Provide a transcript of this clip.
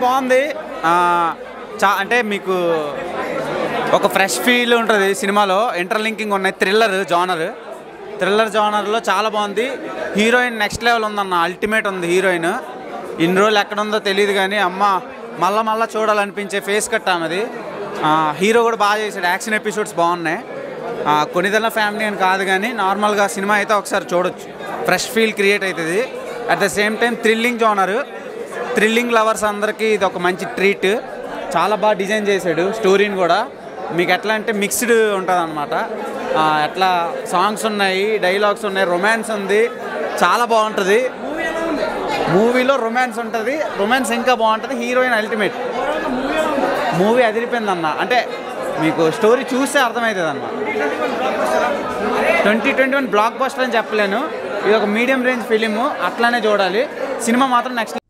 బాగుంది. అంటే మీకు ఒక ఫ్రెష్ ఫీల్ ఉంటుంది సినిమాలో. ఇంటర్లింకింగ్ ఉన్నాయి. థ్రిల్లర్ జానర్లో చాలా బాగుంది. హీరోయిన్ నెక్స్ట్ లెవెల్ ఉందన్న, అల్టిమేట్ ఉంది హీరోయిన్. ఇన్ని రోజులు ఎక్కడ ఉందో తెలియదు కానీ అమ్మ మళ్ళా చూడాలనిపించే ఫేస్ కట్ ఆమెది. హీరో కూడా బాగా చేశాడు. యాక్షన్ ఎపిసోడ్స్ బాగున్నాయి. కొన్నిదల ఫ్యామిలీ అని కాదు కానీ నార్మల్గా సినిమా అయితే ఒకసారి చూడొచ్చు. ఫ్రెష్ ఫీల్ క్రియేట్ అవుతుంది. At the same time thrilling lovers అందరికీ ఇది ఒక మంచి ట్రీట్. చాలా బాగా డిజైన్ చేశాడు స్టోరీని కూడా. మీకు ఎట్లా అంటే మిక్స్డ్ ఉంటుంది అనమాట. ఎట్లా సాంగ్స్ ఉన్నాయి, డైలాగ్స్ ఉన్నాయి, రొమాన్స్ ఉంది, చాలా బాగుంటుంది. మూవీలో రొమాన్స్ ఉంటుంది. రొమాన్స్ ఇంకా బాగుంటుంది. Heroine ultimate. మూవీ అదిరిపోయిందన్న. అంటే మీకు స్టోరీ చూస్తే అర్థమవుతుంది అన్న. 2021 బ్లాక్ బస్టర్ అని చెప్పలేను. ఇది ఒక మీడియం రేంజ్ ఫిలిము, అట్లానే చూడాలి. సినిమా మాత్రం నెక్స్ట్